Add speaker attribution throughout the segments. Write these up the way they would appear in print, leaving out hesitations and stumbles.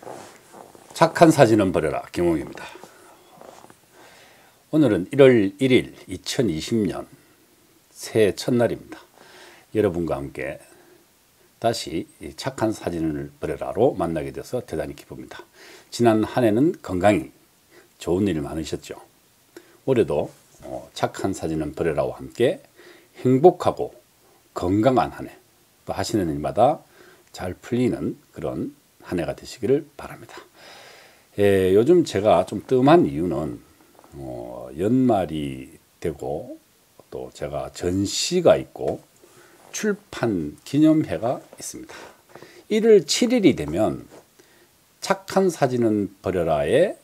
Speaker 1: 착한 사진은 버려라. 김홍입니다. 오늘은 1월 1일 2020년 새해 첫날입니다. 여러분과 함께 다시 착한 사진을 버려라로 만나게 돼서 대단히 기쁩니다. 지난 한 해는 건강히 좋은 일 많으셨죠. 올해도 착한 사진은 버려라와 함께 행복하고 건강한 한 해, 또 하시는 일마다 잘 풀리는 그런 한 해가 되시기를 바랍니다. 요즘 제가 좀 뜸한 이유는 연말이 되고 또 제가 전시가 있고 출판 기념회가 있습니다. 1월 7일이 되면 착한 사진은 버려라의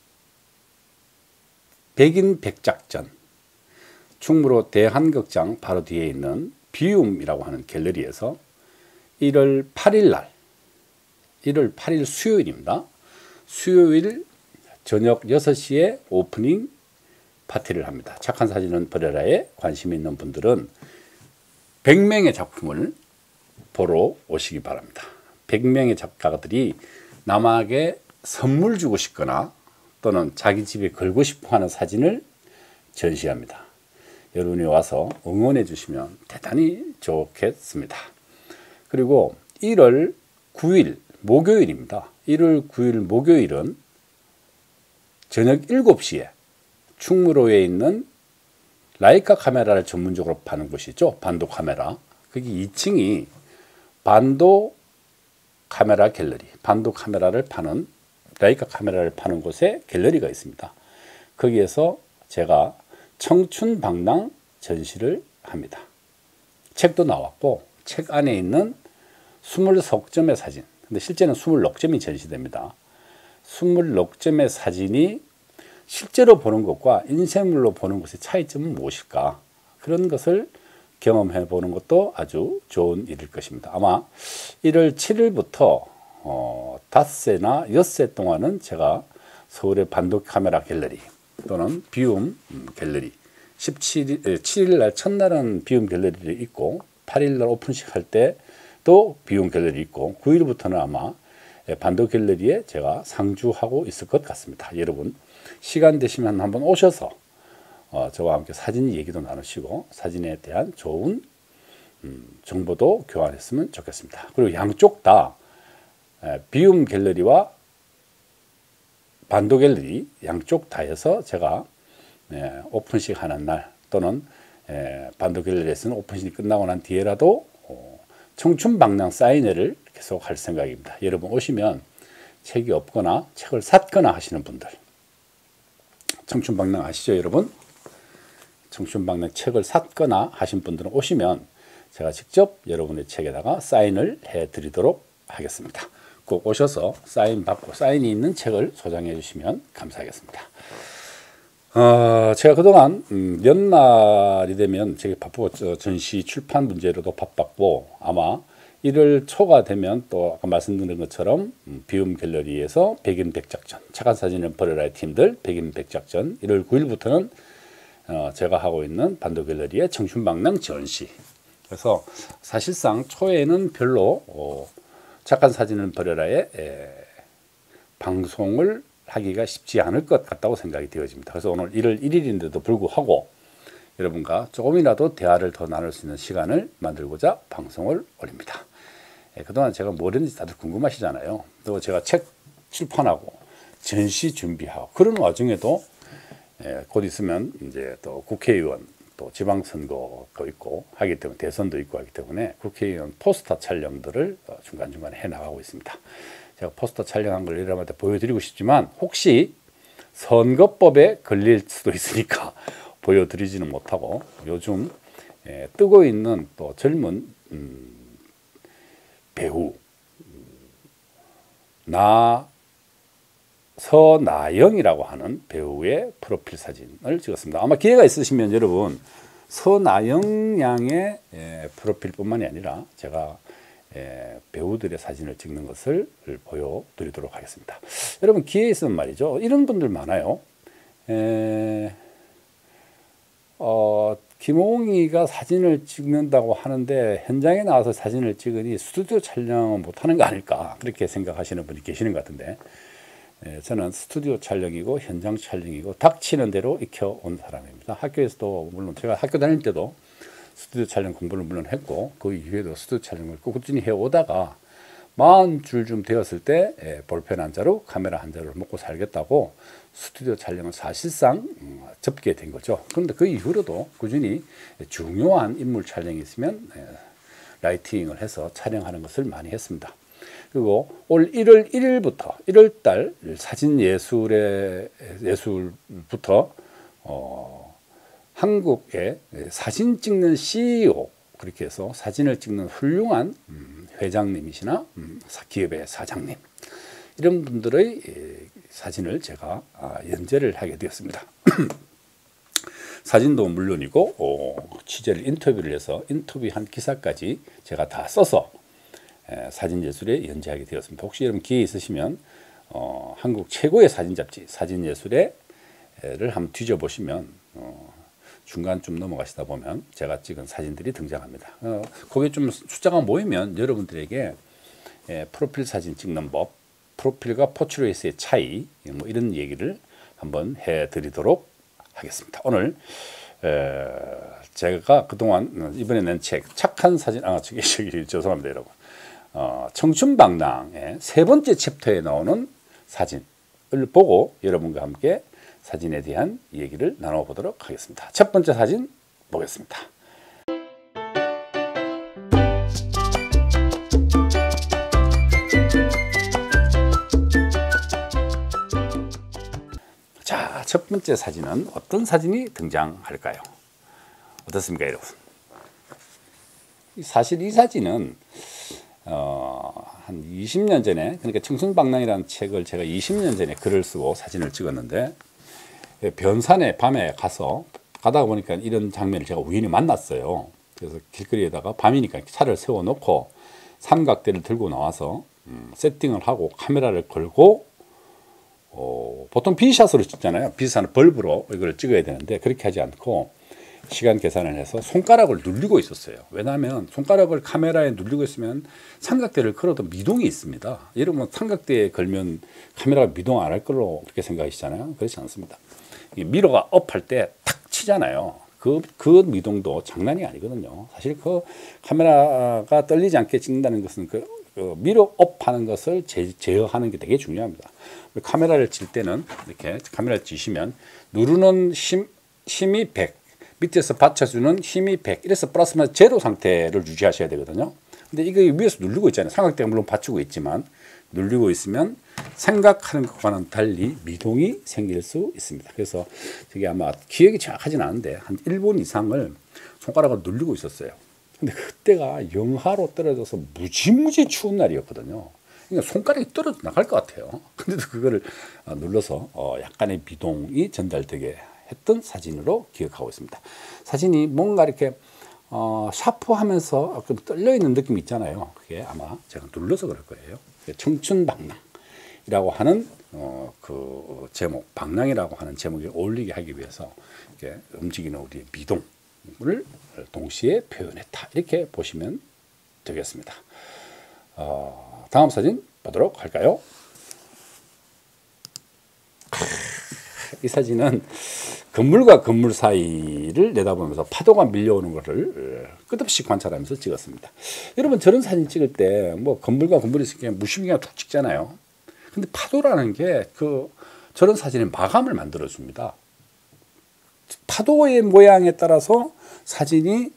Speaker 1: 백인 백작전, 충무로 대한극장 바로 뒤에 있는 비움이라고 하는 갤러리에서 1월 8일 날, 1월 8일 수요일입니다. 수요일 저녁 6시에 오프닝 파티를 합니다. 착한 사진은 버려라에 관심이 있는 분들은 100명의 작품을 보러 오시기 바랍니다. 100명의 작가들이 남에게 선물 주고 싶거나 또는 자기 집에 걸고 싶어 하는 사진을 전시합니다. 여러분이 와서 응원해 주시면 대단히 좋겠습니다. 그리고 1월 9일 목요일입니다. 1월 9일 목요일은 저녁 7시에 충무로에 있는 라이카 카메라를 전문적으로 파는 곳이죠. 반도 카메라. 거기 2층이 반도 카메라 갤러리, 반도 카메라를 파는, 라이카 카메라를 파는 곳에 갤러리가 있습니다. 거기에서 제가 청춘방랑 전시를 합니다. 책도 나왔고 책 안에 있는 20석점의 사진, 근데 실제는 24점이 전시됩니다. 24점의 사진이 실제로 보는 것과 인쇄물로 보는 것의 차이점은 무엇일까? 그런 것을 경험해 보는 것도 아주 좋은 일일 것입니다. 아마 1월 7일부터 닷새나 엿새 동안은 제가 서울의 반도 카메라 갤러리 또는 비움 갤러리, 7일 날 첫날은 비움 갤러리를 있고 8일 날 오픈식 할 때 또 비움 갤러리 있고 9일부터는 아마 반도 갤러리에 제가 상주하고 있을 것 같습니다. 여러분 시간 되시면 한번 오셔서 저와 함께 사진 얘기도 나누시고 사진에 대한 좋은 정보도 교환했으면 좋겠습니다. 그리고 양쪽 다 비움 갤러리와 반도 갤러리 양쪽 다 해서 제가 오픈식 하는 날 또는 반도 갤러리에서는 오픈식이 끝나고 난 뒤에라도 청춘방랑 사인회를 계속 할 생각입니다. 여러분 오시면 책이 없거나 책을 샀거나 하시는 분들, 청춘방랑 아시죠 여러분? 청춘방랑 책을 샀거나 하신 분들은 오시면 제가 직접 여러분의 책에다가 사인을 해드리도록 하겠습니다. 꼭 오셔서 사인 받고 사인이 있는 책을 소장해 주시면 감사하겠습니다. 제가 그동안 연말이 되면 되게 바쁘고 전시 출판 문제로도 바빴고 아마 1월 초가 되면 또 아까 말씀드린 것처럼 비움 갤러리에서 백인 백작전, 착한 사진을 버려라의 팀들 백인 백작전, 1월 9일부터는 제가 하고 있는 반도 갤러리의 청춘방랑 전시. 그래서 사실상 초에는 별로 착한 사진을 버려라의 방송을 하기가 쉽지 않을 것 같다고 생각이 되어집니다. 그래서 오늘 1월 1일인데도 불구하고 여러분과 조금이라도 대화를 더 나눌 수 있는 시간을 만들고자 방송을 올립니다. 그동안 제가 뭘 했는지 다들 궁금하시잖아요. 또 제가 책 출판하고 전시 준비하고 그런 와중에도 곧 있으면 이제 또 국회의원 또 지방선거도 있고 하기 때문에 대선도 있고 하기 때문에 국회의원 포스터 촬영들을 중간중간에 해나가고 있습니다. 제가 포스터 촬영한 걸 여러분한테 보여드리고 싶지만 혹시 선거법에 걸릴 수도 있으니까 보여드리지는 못하고 요즘 뜨고 있는 또 젊은 배우 서나영이라고 하는 배우의 프로필 사진을 찍었습니다. 아마 기회가 있으시면 여러분 서나영 양의 프로필뿐만이 아니라 제가 배우들의 사진을 찍는 것을 보여드리도록 하겠습니다. 여러분 기회 있으면 말이죠. 이런 분들 많아요. 김홍희가 사진을 찍는다고 하는데 현장에 나와서 사진을 찍으니 스튜디오 촬영은 못하는 거 아닐까 그렇게 생각하시는 분이 계시는 것 같은데, 저는 스튜디오 촬영이고 현장 촬영이고 닥치는 대로 익혀온 사람입니다. 학교에서도 물론 제가 학교 다닐 때도 스튜디오 촬영 공부를 물론 했고 그 이후에도 스튜디오 촬영을 꾸준히 해오다가 40줄쯤 되었을 때 볼펜 한 자루 카메라 한 자루를 먹고 살겠다고 스튜디오 촬영을 사실상 접게 된 거죠. 그런데 그 이후로도 꾸준히 중요한 인물 촬영이 있으면 라이팅을 해서 촬영하는 것을 많이 했습니다. 그리고 올 1월 1일부터 1월달 사진예술부터 한국의 사진 찍는 CEO, 그렇게 해서 사진을 찍는 훌륭한 회장님이시나 기업의 사장님, 이런 분들의 사진을 제가 연재를 하게 되었습니다. 사진도 물론이고 취재를 인터뷰를 해서 인터뷰한 기사까지 제가 다 써서 사진예술에 연재하게 되었습니다. 혹시 여러분 기회 있으시면 한국 최고의 사진 잡지 사진예술에를 한번 뒤져보시면 중간쯤 넘어가시다 보면 제가 찍은 사진들이 등장합니다. 거기에 좀 숫자가 모이면 여러분들에게 프로필 사진 찍는 법, 프로필과 포트레이트의 차이, 뭐 이런 얘기를 한번 해드리도록 하겠습니다. 오늘 제가 그동안 이번에 낸 책 착한 사진, 저기 죄송합니다 여러분, 청춘방랑의 3번째 챕터에 나오는 사진을 보고 여러분과 함께 사진에 대한 얘기를 나눠보도록 하겠습니다. 첫 번째 사진 보겠습니다. 자, 첫 번째 사진은 어떤 사진이 등장할까요? 어떻습니까, 여러분? 사실 이 사진은 한 20년 전에, 그러니까 청춘방랑이라는 책을 제가 20년 전에 글을 쓰고 사진을 찍었는데, 변산에 밤에 가다 보니까 이런 장면을 제가 우연히 만났어요. 그래서 길거리에다가 밤이니까 차를 세워놓고 삼각대를 들고 나와서 세팅을 하고 카메라를 걸고, 보통 B샷으로 찍잖아요. B샷은 벌브로 이걸 찍어야 되는데 그렇게 하지 않고 시간 계산을 해서 손가락을 누르고 있었어요. 왜냐하면 손가락을 카메라에 누르고 있으면 삼각대를 걸어도 미동이 있습니다. 여러분 삼각대에 걸면 카메라가 미동 안 할 걸로 그렇게 생각하시잖아요. 그렇지 않습니다. 미러가 업할 때 탁 치잖아요. 그 미동도 장난이 아니거든요. 사실 그 카메라가 떨리지 않게 찍는다는 것은 그 미러 업하는 것을 제어하는 게 되게 중요합니다. 카메라를 칠 때는 이렇게 카메라를 치시면 누르는 힘이 100, 밑에서 받쳐주는 힘이 100, 이래서 플러스 마이너스 제로 상태를 유지하셔야 되거든요. 근데 이거 위에서 누르고 있잖아요. 삼각대가 물론 받치고 있지만 누르고 있으면 생각하는 것과는 달리 미동이 생길 수 있습니다. 그래서 저게 아마 기억이 정확하진 않은데 한 1분 이상을 손가락을 누르고 있었어요. 근데 그때가 영하로 떨어져서 무지무지 추운 날이었거든요. 그러니까 손가락이 떨어져 나갈 것 같아요. 근데도 그거를 눌러서 약간의 미동이 전달되게 했던 사진으로 기억하고 있습니다. 사진이 뭔가 이렇게 샤프하면서 떨려있는 느낌이 있잖아요. 그게 아마 제가 눌러서 그럴 거예요. 청춘방랑이라고 하는 그 제목, 방랑이라고 하는 제목에 어울리게 하기 위해서 이렇게 움직이는 우리의 미동을 동시에 표현했다. 이렇게 보시면 되겠습니다. 다음 사진 보도록 할까요? 이 사진은 건물과 건물 사이를 내다보면서 파도가 밀려오는 것을 끝없이 관찰하면서 찍었습니다. 여러분 저런 사진 찍을 때 뭐 건물과 건물이 있으니까 무심히가 툭 찍잖아요. 근데 파도라는 게 저런 사진의 마감을 만들어 줍니다. 파도의 모양에 따라서 사진이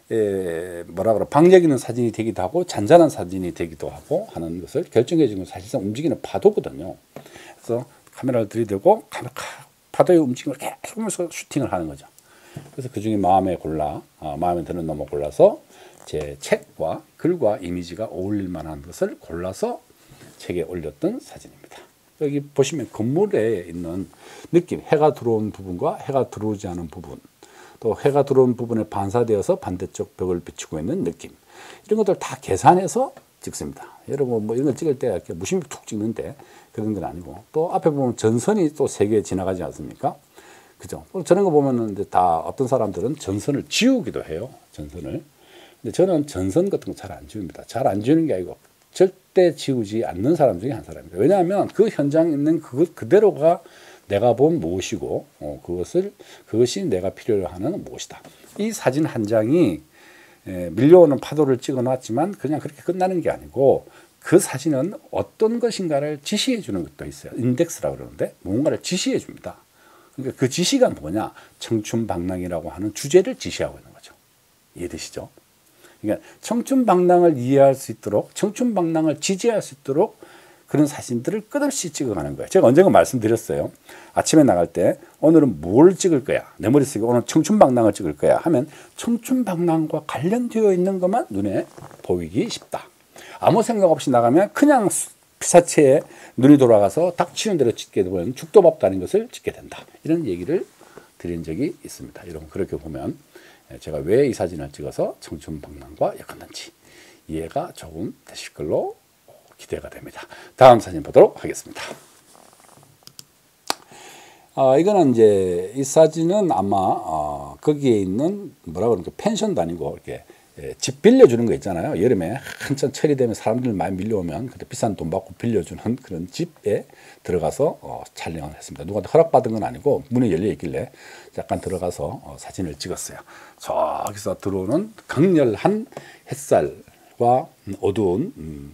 Speaker 1: 박력 있는 사진이 되기도 하고 잔잔한 사진이 되기도 하고 하는 것을 결정해 주는 건 사실상 움직이는 파도거든요. 그래서 카메라를 들이대고 파도의 움직임을 계속 하면서 슈팅을 하는 거죠. 그래서 그 중에 마음에 드는 놈을 골라서 제 책과 글과 이미지가 어울릴 만한 것을 골라서 책에 올렸던 사진입니다. 여기 보시면 건물에 있는 느낌, 해가 들어온 부분과 해가 들어오지 않은 부분, 또 해가 들어온 부분에 반사되어서 반대쪽 벽을 비추고 있는 느낌, 이런 것들 다 계산해서 찍습니다. 여러분 뭐 이런 걸 찍을 때 이렇게 무심히 툭 찍는데 그런 건 아니고, 또 앞에 보면 전선이 또 3개 지나가지 않습니까? 그죠? 저런 거 보면은 이제 다 어떤 사람들은 전선을 지우기도 해요. 전선을. 근데 저는 전선 같은 거 잘 안 지웁니다. 잘 안 지우는 게 아니고 절대 지우지 않는 사람 중에 한 사람입니다. 왜냐하면 그 현장에 있는 그것 그대로가 내가 본 무엇이고 그것이 내가 필요로 하는 무엇이다. 이 사진 한 장이 밀려오는 파도를 찍어 놨지만 그냥 그렇게 끝나는 게 아니고 그 사진은 어떤 것인가를 지시해 주는 것도 있어요. 인덱스라고 그러는데 뭔가를 지시해 줍니다. 그러니까 그 지시가 뭐냐? 청춘방랑이라고 하는 주제를 지시하고 있는 거죠. 이해되시죠? 그러니까 청춘방랑을 이해할 수 있도록 청춘방랑을 지지할 수 있도록 그런 사진들을 끝없이 찍어가는 거예요. 제가 언젠가 말씀드렸어요. 아침에 나갈 때 오늘은 뭘 찍을 거야? 내 머릿속에 오늘 청춘방랑을 찍을 거야 하면 청춘방랑과 관련되어 있는 것만 눈에 보이기 쉽다. 아무 생각 없이 나가면 그냥 피사체에 눈이 돌아가서 닥치는 대로 찍게 되면 죽도 밥도 아닌 것을 찍게 된다. 이런 얘기를 드린 적이 있습니다. 여러분 그렇게 보면 제가 왜 이 사진을 찍어서 청춘방랑과 엮었는지 이해가 조금 되실 걸로 기대가 됩니다. 다음 사진 보도록 하겠습니다. 이거는 이제 이 사진은 아마 거기에 있는 뭐라 그러까 펜션도 아니고 이렇게 집 빌려주는 거 있잖아요. 여름에 한참 철이 되면 사람들 많이 밀려오면 그때 비싼 돈 받고 빌려주는 그런 집에 들어가서 촬영을 했습니다. 누구한테 허락받은 건 아니고 문이 열려 있길래 잠깐 들어가서 사진을 찍었어요. 저기서 들어오는 강렬한 햇살과 어두운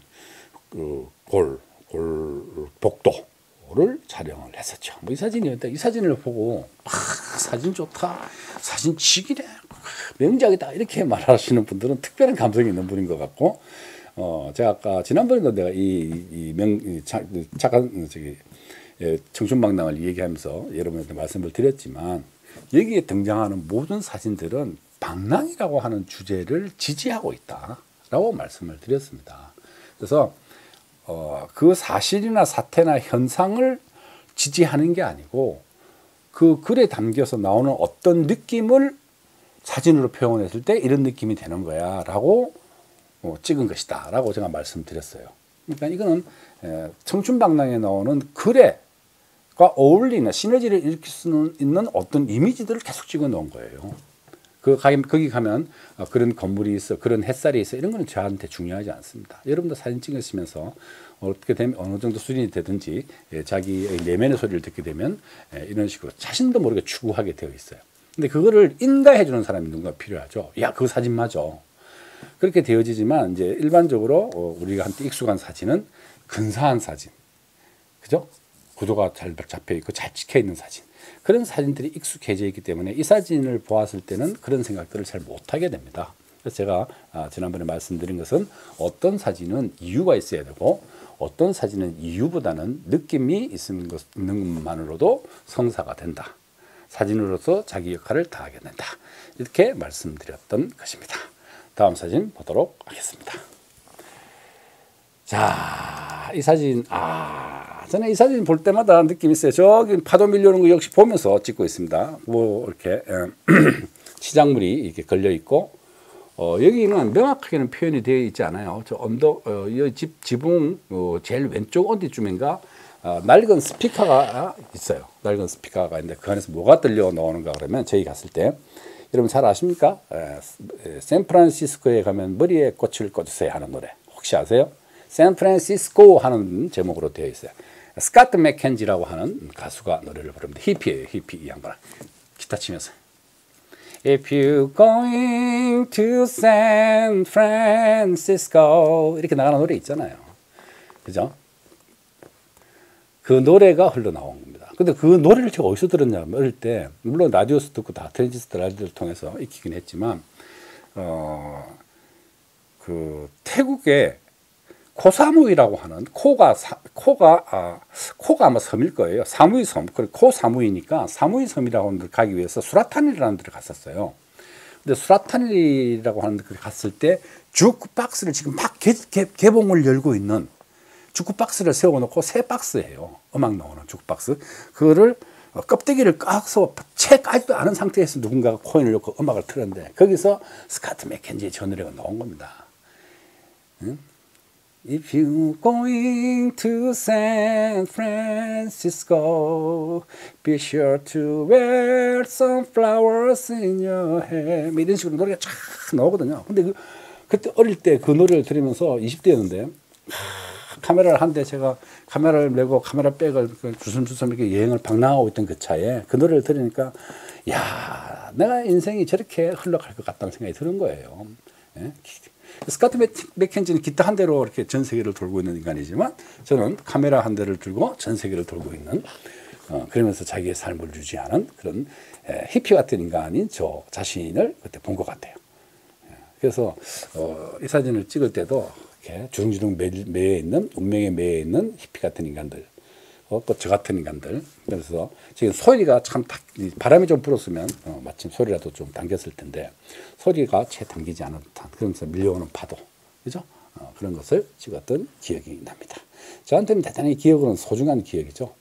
Speaker 1: 복도를 촬영을 했었죠. 뭐 이 사진이었는데 이 사진을 보고 사진 좋다, 사진 지기네, 명작이다 이렇게 말하시는 분들은 특별한 감성이 있는 분인 것 같고, 제가 아까 지난번에도 내가 청춘방랑을 얘기하면서 여러분한테 말씀을 드렸지만 여기에 등장하는 모든 사진들은 방랑이라고 하는 주제를 지지하고 있다라고 말씀을 드렸습니다. 그래서 그 사실이나 사태나 현상을 지지하는 게 아니고 그 글에 담겨서 나오는 어떤 느낌을 사진으로 표현했을 때 이런 느낌이 되는 거야 라고 찍은 것이다 라고 제가 말씀드렸어요. 그러니까 이거는 청춘방랑에 나오는 글과 어울리는 시너지를 일으킬 수 있는 어떤 이미지들을 계속 찍어 놓은 거예요. 거기 가면 그런 건물이 있어, 그런 햇살이 있어, 이런 거는 저한테 중요하지 않습니다. 여러분도 사진 찍으시면서 어떻게 되면 어느 정도 수준이 되든지 자기 내면의 소리를 듣게 되면 이런 식으로 자신도 모르게 추구하게 되어 있어요. 근데 그거를 인가해 주는 사람이 누군가 필요하죠. 야, 그 사진 맞아. 그렇게 되어지지만 이제 일반적으로 우리가 한테 익숙한 사진은 근사한 사진, 그죠? 구도가 잘 잡혀 있고 잘 찍혀 있는 사진. 그런 사진들이 익숙해져 있기 때문에 이 사진을 보았을 때는 그런 생각들을 잘 못하게 됩니다. 그래서 제가 지난번에 말씀드린 것은 어떤 사진은 이유가 있어야 되고 어떤 사진은 이유보다는 느낌이 있는 것만으로도 성사가 된다. 사진으로서 자기 역할을 다하게 된다. 이렇게 말씀드렸던 것입니다. 다음 사진 보도록 하겠습니다. 자, 이 사진, 저는 이 사진 볼 때마다 느낌이 있어요. 저기 파도 밀려오는 거 역시 보면서 찍고 있습니다. 뭐, 이렇게, 시작물이 이렇게 걸려 있고, 여기는 명확하게는 표현이 되어 있지 않아요. 저 언덕, 이 지붕, 제일 왼쪽 어디쯤인가, 낡은 스피커가 있어요. 낡은 스피커가 있는데 그 안에서 뭐가 들려 나오는가 그러면 저희 갔을 때, 여러분 잘 아십니까? 샌프란시스코에 가면 머리에 꽃을 꽂으세요 하는 노래. 혹시 아세요? 샌프란시스코 하는 제목으로 되어 있어요. 스카트 맥켄지라고 하는 가수가 노래를 부릅니다. 히피예요. 히피 이 양반. 기타 치면서 If you're going to San Francisco 이렇게 나가는 노래 있잖아요. 그죠? 그 노래가 흘러나온 겁니다. 근데 그 노래를 제가 어디서 들었냐면 어릴 때 물론 라디오에서 듣고 다 트랜지스터 라디오를 통해서 익히긴 했지만 그 태국의 코사무이라고 하는 코가 아마 섬일 거예요. 사무이 섬. 코 사무이니까 사무이 섬이라고 하는 데 가기 위해서 수라탄이라는 데를 갔었어요. 근데 수라탄이라고 하는 데 갔을 때 주크박스를 지금 막 개봉을 열고 있는 주크박스를 세워놓고 새 박스예요. 음악 나오는 주크박스. 그거를 껍데기를 까서 채 까지도 않은 상태에서 누군가가 코인을 넣고 음악을 틀었는데 거기서 스카트 맥켄지의 저 노래가 나온 겁니다. 응? If you going to San Francisco, be sure to wear some flowers in your hair. 이런 식으로 노래가 쫙 나오거든요. 근데 그때 어릴 때 그 노래를 들으면서 20대였는데 카메라를 한 대 제가 카메라를 메고 카메라 백을 주섬주섬 이렇게 여행을 방랑하고 있던 그 차에 그 노래를 들으니까 야, 내가 인생이 저렇게 흘러갈 것 같다는 생각이 드는 거예요. 예? 스카트 맥켄지는 기타 한 대로 이렇게 전 세계를 돌고 있는 인간이지만 저는 카메라 한 대를 들고 전 세계를 돌고 있는 그러면서 자기의 삶을 유지하는 그런 히피 같은 인간인 저 자신을 그때 본 것 같아요. 그래서 이 사진을 찍을 때도 이렇게 주렁주렁 매여 있는 운명에 매여 있는 히피 같은 인간들, 또 저 같은 인간들. 그래서 지금 소리가 참 바람이 좀 불었으면 마침 소리라도 좀 당겼을 텐데 소리가 채 당기지 않은 듯한 그러면서 밀려오는 파도, 그죠? 그런 것을 찍었던 기억이 납니다. 저한테는 대단히 기억은 소중한 기억이죠.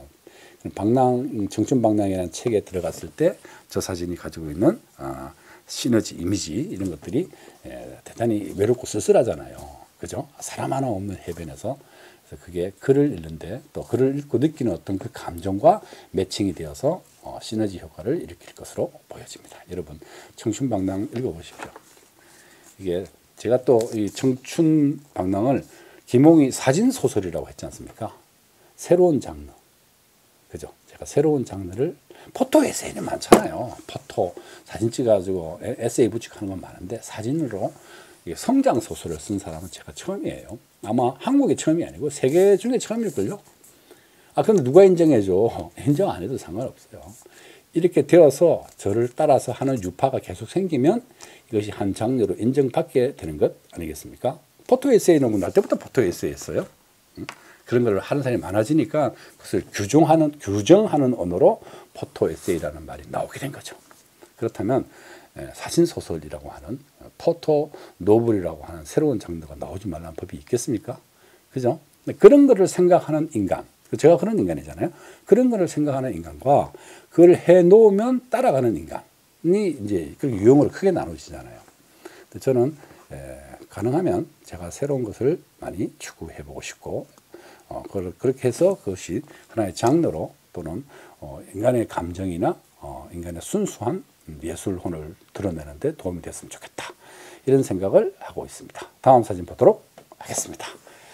Speaker 1: 청춘방랑이라는 책에 들어갔을 때 저 사진이 가지고 있는 시너지, 이미지 이런 것들이 대단히 외롭고 쓸쓸하잖아요. 그죠? 사람 하나 없는 해변에서 그래서 그게 글을 읽는데 또 글을 읽고 느끼는 어떤 그 감정과 매칭이 되어서 시너지 효과를 일으킬 것으로 보여집니다. 여러분 청춘방랑 읽어보십시오. 이게 제가 또 이 청춘방랑을 김홍이 사진소설이라고 했지 않습니까? 새로운 장르. 그죠? 제가 새로운 장르를 포토 에세이는 많잖아요. 포토 사진 찍어가지고 에세이 붙이고 하는 건 많은데 사진으로 성장 소설을 쓴 사람은 제가 처음이에요. 아마 한국이 처음이 아니고 세계 중에 처음일걸요. 근데 누가 인정해줘? 인정 안 해도 상관없어요. 이렇게 되어서 저를 따라서 하는 유파가 계속 생기면 이것이 한 장르로 인정받게 되는 것 아니겠습니까? 포토 에세이는 날 때부터 포토 에세이였어요. 그런 걸 하는 사람이 많아지니까 그것을 규정하는 언어로 포토 에세이라는 말이 나오게 된 거죠. 그렇다면 사진 소설이라고 하는 포토 노블이라고 하는 새로운 장르가 나오지 말라는 법이 있겠습니까? 그죠? 그런 거를 생각하는 인간, 제가 그런 인간이잖아요. 그런 거를 생각하는 인간과 그걸 해 놓으면 따라가는 인간이 이제 그 유형으로 크게 나누어지잖아요. 저는 가능하면 제가 새로운 것을 많이 추구해 보고 싶고 그렇게 해서 그것이 하나의 장르로 또는 인간의 감정이나 인간의 순수한 예술혼을 드러내는 데 도움이 됐으면 좋겠다. 이런 생각을 하고 있습니다. 다음 사진 보도록 하겠습니다.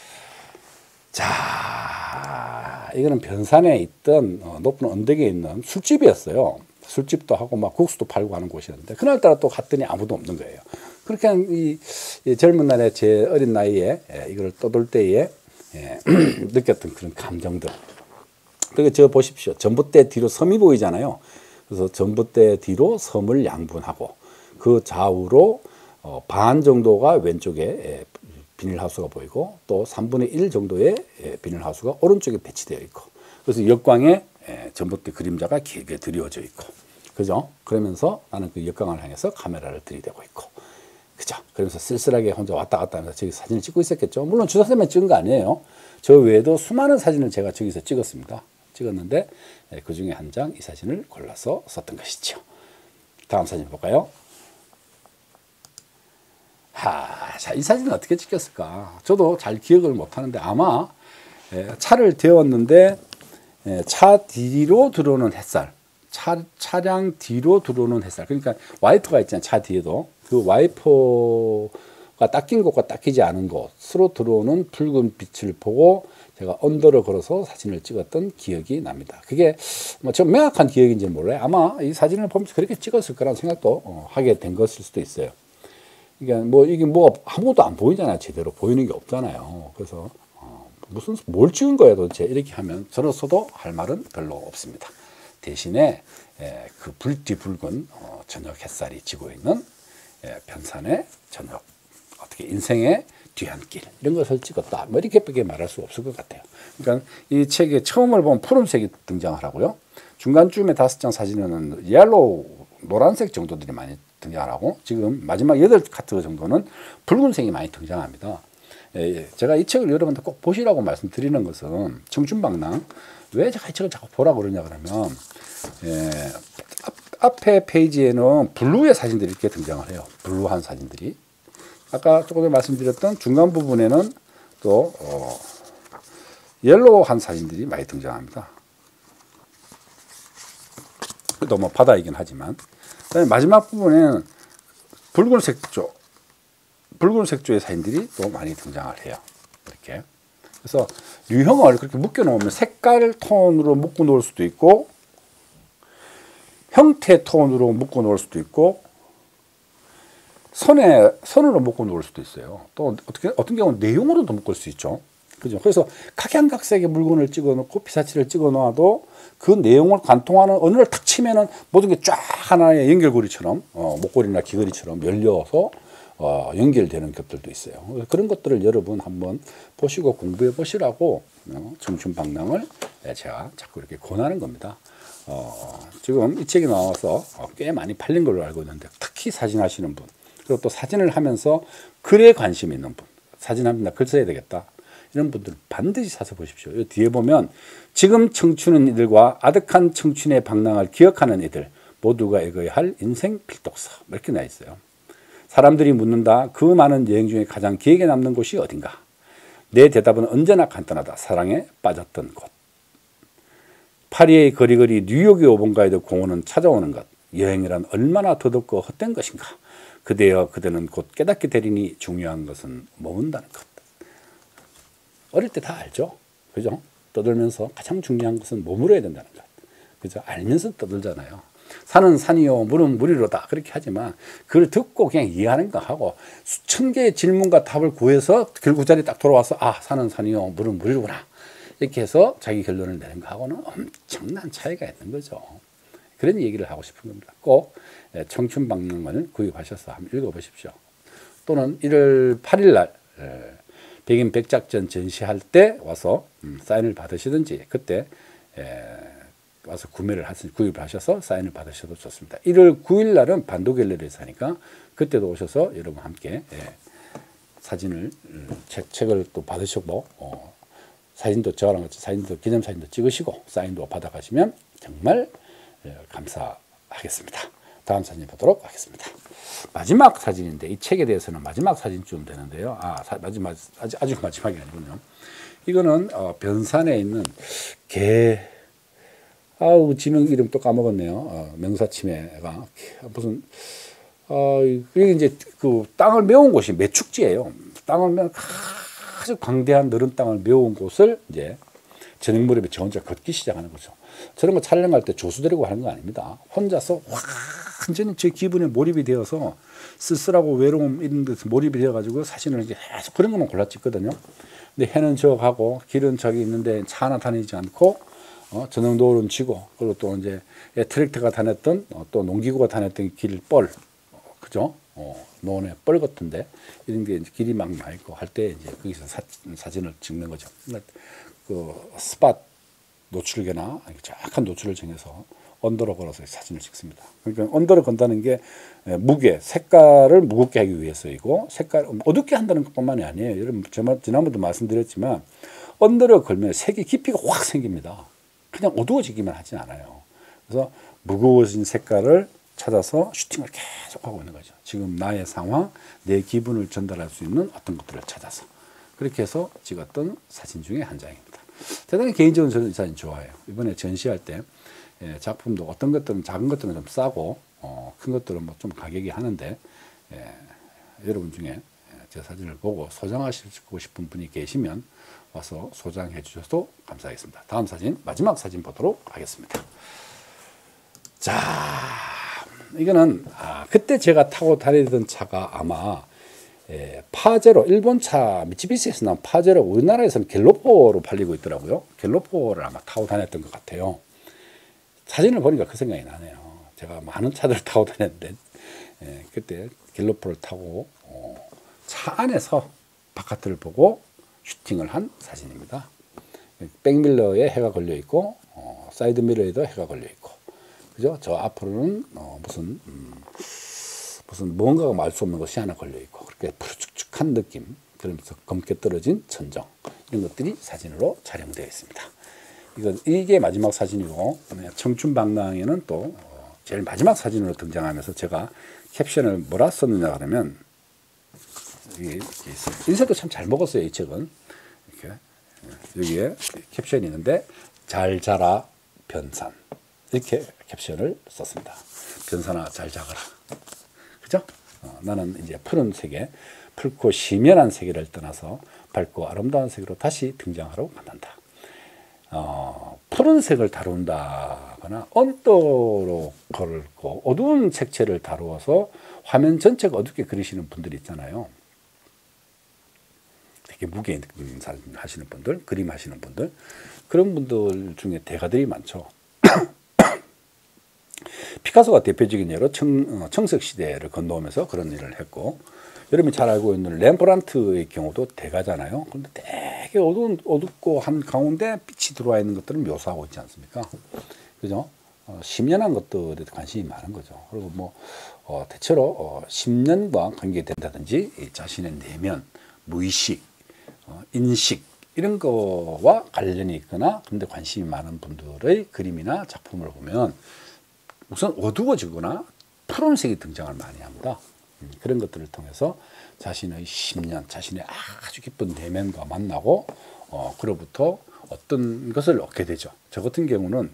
Speaker 1: 자, 이거는 변산에 있던 높은 언덕에 있는 술집이었어요. 술집도 하고 막 국수도 팔고 하는 곳이었는데 그날따라 또 갔더니 아무도 없는 거예요. 그렇게 이 젊은 날에 제 어린 나이에 이걸 떠돌 때에 느꼈던 그런 감정들. 그리고 저 보십시오. 전봇대 뒤로 섬이 보이잖아요. 그래서 전봇대 뒤로 섬을 양분하고 그 좌우로 반 정도가 왼쪽에 비닐하우스가 보이고 또 3분의 1 정도의 비닐하우스가 오른쪽에 배치되어 있고 그래서 역광에 전봇대 그림자가 길게 드리워져 있고 그죠? 그러면서 나는 그 역광을 향해서 카메라를 들이대고 있고 그죠? 그러면서 쓸쓸하게 혼자 왔다 갔다 하면서 저기 사진을 찍고 있었겠죠. 물론 주사쌤만 찍은 거 아니에요. 저 외에도 수많은 사진을 제가 저기서 찍었습니다. 찍었는데 그 중에 한 장 이 사진을 골라서 썼던 것이죠. 다음 사진 볼까요? 자, 이 사진은 어떻게 찍혔을까? 저도 잘 기억을 못하는데 아마 차를 태웠는데 차 뒤로 들어오는 햇살, 차량 뒤로 들어오는 햇살. 그러니까 와이퍼가 있잖아요. 차 뒤에도 그 와이퍼가 닦인 곳과 닦이지 않은 곳으로 들어오는 붉은 빛을 보고 제가 언더를 걸어서 사진을 찍었던 기억이 납니다. 그게 뭐 좀 명확한 기억인지는 몰라요. 아마 이 사진을 보면서 그렇게 찍었을 거라는 생각도 하게 된 것일 수도 있어요. 그러니까 뭐 이게 뭐 아무것도 안 보이잖아요. 제대로 보이는 게 없잖아요. 그래서 뭘 찍은 거야 도대체 이렇게 하면 저로서도 할 말은 별로 없습니다. 대신에 그 뒤붉은 저녁 햇살이 지고 있는 변산의 저녁, 어떻게 인생의 뒤안길 이런 것을 찍었다. 뭐 이렇게밖에 말할 수 없을 것 같아요. 그러니까 이 책에 처음을 보면 푸른색이 등장을 하고요. 중간쯤에 5장 사진은 옐로우, 노란색 정도들이 많이 등장하고 지금 마지막 8카트 정도는 붉은색이 많이 등장합니다. 제가 이 책을 여러분들 꼭 보시라고 말씀드리는 것은 청춘방랑 왜 제가 이 책을 자꾸 보라고 그러냐 그러면 앞에 페이지에는 블루의 사진들이 이렇게 등장을 해요. 블루한 사진들이. 아까 조금 전에 말씀드렸던 중간 부분에는 또 옐로우한 사진들이 많이 등장합니다. 또 뭐 바다이긴 하지만, 그다음에 마지막 부분에는 붉은색 조의 사진들이 또 많이 등장을 해요. 이렇게. 그래서 유형을 그렇게 묶여 놓으면 색깔 톤으로 묶어 놓을 수도 있고, 형태 톤으로 묶어 놓을 수도 있고, 선으로 묶어 놓을 수도 있어요. 또 어떤 경우는 내용으로도 묶을 수 있죠. 그죠? 그래서 각양각색의 물건을 찍어 놓고 피사체를 찍어 놓아도 그 내용을 관통하는 언어를 탁 치면은 모든 게 쫙 하나의 연결고리처럼, 목걸이나 귀걸이처럼 열려서 연결되는 것들도 있어요. 그런 것들을 여러분 한번 보시고 공부해 보시라고 청춘방랑을 제가 자꾸 이렇게 권하는 겁니다. 지금 이 책이 나와서 꽤 많이 팔린 걸로 알고 있는데, 특히 사진 하시는 분, 그리고 또 사진을 하면서 글에 관심 있는 분, 사진하면 나 글 써야 되겠다, 이런 분들은 반드시 사서 보십시오. 이 뒤에 보면 지금 청춘은 이들과 아득한 청춘의 방랑을 기억하는 이들 모두가 읽어야 할 인생 필독서, 이렇게 나 있어요. 사람들이 묻는다. 그 많은 여행 중에 가장 기억에 남는 곳이 어딘가? 내 대답은 언제나 간단하다. 사랑에 빠졌던 곳. 파리의 거리거리 뉴욕의 오본가이드 공원은 찾아오는 것. 여행이란 얼마나 더덥고 헛된 것인가? 그대여 그대는 곧 깨닫게 되리니 중요한 것은 머문다는 것. 어릴 때 다 알죠? 그죠? 떠들면서 가장 중요한 것은 머물러야 된다는 것. 그죠? 알면서 떠들잖아요. 산은 산이요, 물은 물이로다. 그렇게 하지만 그걸 듣고 그냥 이해하는 거 하고 수천 개의 질문과 답을 구해서 결국 자리에 딱 돌아와서 산은 산이요, 물은 물이구나. 이렇게 해서 자기 결론을 내는 거하고는 엄청난 차이가 있는 거죠. 그런 얘기를 하고 싶은 겁니다. 꼭 청춘방랑을 구입하셔서 한번 읽어보십시오. 또는 1월 8일 날 백인 백작전 전시할 때 와서 사인을 받으시든지, 그때 와서 구입을 하셔서 사인을 받으셔도 좋습니다. 1월 9일 날은 반도 갤러리에서 하니까 그때도 오셔서 여러분 함께 사진을 책을 또 받으시고 사진도 저랑 같이 사진도 기념사진도 찍으시고 사인도 받아가시면 정말 감사하겠습니다. 다음 사진 보도록 하겠습니다. 마지막 사진인데, 이 책에 대해서는 마지막 사진쯤 되는데요. 아주 마지막이 아니군요. 이거는 변산에 있는 지명 이름 또 까먹었네요. 명사치매가 무슨 이게 이제 그 땅을 메운 곳이 매축지예요. 땅을 아주 광대한 너른 땅을 메운 곳을 이제 저녁 무렵에 저 혼자 걷기 시작하는 거죠. 저런 거 촬영할 때 조수 데리고 하는 거 아닙니다. 혼자서 완전히 제 기분에 몰입이 되어서 쓸쓸하고 외로움 이런 데서 몰입이 되어가지고 사진을 이제 계속 그런 것만 골라 찍거든요. 근데 해는 저하고 길은 저기 있는데 차 하나 다니지 않고 전용도로는 지고, 그리고 또 이제 트랙터가 다녔던 또 농기구가 다녔던 길뻘, 그죠? 노원의 뻘 같은데 이런 게 이제 길이 막 나 있고 할 때 이제 거기서 사진을 찍는 거죠. 그 스팟 노출계나 정확한 노출을 정해서 언더로 걸어서 사진을 찍습니다. 그러니까 언더로 건다는 게 색깔을 무겁게 하기 위해서이고, 색깔 어둡게 한다는 것뿐만이 아니에요. 여러분 지난번도 말씀드렸지만 언더로 걸면 색의 깊이가 확 생깁니다. 그냥 어두워지기만 하진 않아요. 그래서 무거워진 색깔을 찾아서 슈팅을 계속 하고 있는 거죠. 지금 나의 상황, 내 기분을 전달할 수 있는 어떤 것들을 찾아서 그렇게 해서 찍었던 사진 중에 한 장입니다. 대단히 개인적으로 저는 이 사진 좋아해요. 이번에 전시할 때 작품도 어떤 것들은 작은 것들은 좀 싸고 큰 것들은 뭐 좀 가격이 하는데, 여러분 중에 제 사진을 보고 소장하시고 싶은 분이 계시면 와서 소장해 주셔도 감사하겠습니다. 다음 사진, 마지막 사진 보도록 하겠습니다. 자, 이거는 그때 제가 타고 다니던 차가 아마 파제로, 일본 차 미츠비시에서 나온 파제로, 우리나라에서는 갤로포로 팔리고 있더라고요. 갤로포를 아마 타고 다녔던 것 같아요. 사진을 보니까 그 생각이 나네요. 제가 많은 차들을 타고 다녔는데 그때 갤로포를 타고 차 안에서 바깥을 보고 슈팅을 한 사진입니다. 백밀러에 해가 걸려 있고 사이드 미러에도 해가 걸려 있고, 그죠? 저 앞으로는 무슨 뭔가가 말 수 없는 것이 하나 걸려 있고, 그렇게 푸르축축한 느낌, 그러면서 검게 떨어진 천정, 이런 것들이 사진으로 촬영되어 있습니다. 이게 마지막 사진이고, 청춘방랑에는 또 제일 마지막 사진으로 등장하면서 제가 캡션을 뭐라 썼느냐 그러면, 이게 있어요. 인쇄도 참 잘 먹었어요, 이 책은. 이렇게 여기에 캡션이 있는데 잘 자라 변산 이렇게 캡션을 썼습니다. 변산아 잘 자거라. 그죠? 나는 이제 푸른 세계, 붉고 시면한 세계를 떠나서 밝고 아름다운 세계로 다시 등장하러 간단다. 푸른색을 다룬다거나 언더로 걸고 어두운 색채를 다루어서 화면 전체가 어둡게 그리시는 분들이 있잖아요. 되게 무게 있는 사진 하시는 분들, 그림 하시는 분들, 그런 분들 중에 대가들이 많죠. 피카소가 대표적인 예로 청석 시대를 건너오면서 그런 일을 했고, 여러분이 잘 알고 있는 렘브란트의 경우도 대가잖아요. 그런데 되게 어둡고 한 가운데 빛이 들어와 있는 것들을 묘사하고 있지 않습니까? 그죠? 심연한 것들에 관심이 많은 거죠. 그리고 뭐 대체로 심연과 관계된다든지 자신의 내면, 무의식, 인식 이런 거와 관련이 있거나 그런데 관심이 많은 분들의 그림이나 작품을 보면 우선 어두워지거나 푸른색이 등장을 많이 합니다. 그런 것들을 통해서 자신의 심년, 자신의 아주 깊은 내면과 만나고 그로부터 어떤 것을 얻게 되죠. 저 같은 경우는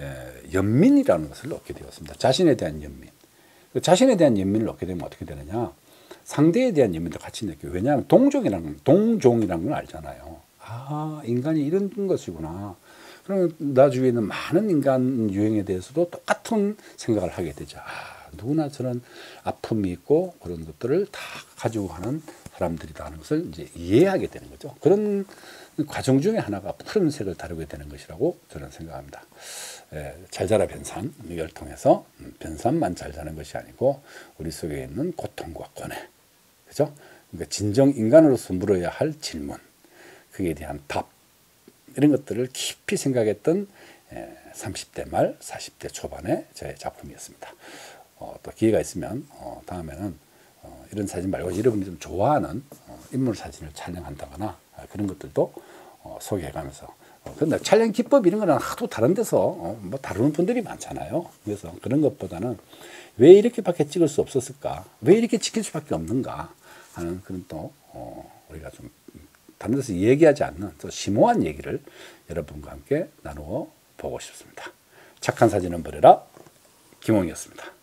Speaker 1: 연민이라는 것을 얻게 되었습니다. 자신에 대한 연민. 자신에 대한 연민을 얻게 되면 어떻게 되느냐. 상대에 대한 연민도 같이 느껴요. 왜냐하면 동종이라는 걸 알잖아요. 아, 인간이 이런 것이구나. 그러면 나 주위에 있는 많은 인간 유형에 대해서도 똑같은 생각을 하게 되죠. 아, 누구나 저런 아픔이 있고 그런 것들을 다 가지고 가는 사람들이다 하는 것을 이제 이해하게 되는 거죠. 그런 과정 중에 하나가 푸른색을 다루게 되는 것이라고 저는 생각합니다. 잘 자라 변산, 이걸 통해서 변산만 잘 자는 것이 아니고 우리 속에 있는 고통과 고뇌, 그죠? 그러니까 진정 인간으로서 물어야 할 질문, 그에 대한 답, 이런 것들을 깊이 생각했던 30대 말, 40대 초반의 제 작품이었습니다. 또 기회가 있으면 다음에는 이런 사진 말고 여러분이 좀 좋아하는 인물 사진을 촬영한다거나 그런 것들도 소개해가면서 근데 촬영 기법 이런 거는 하도 다른 데서 뭐 다루는 분들이 많잖아요. 그래서 그런 것보다는 왜 이렇게밖에 찍을 수 없었을까? 왜 이렇게 찍힐 수밖에 없는가? 하는 그런 또 우리가 좀 다른 데서 얘기하지 않는 또 심오한 얘기를 여러분과 함께 나누어 보고 싶습니다. 착한 사진은 버려라. 김홍이었습니다.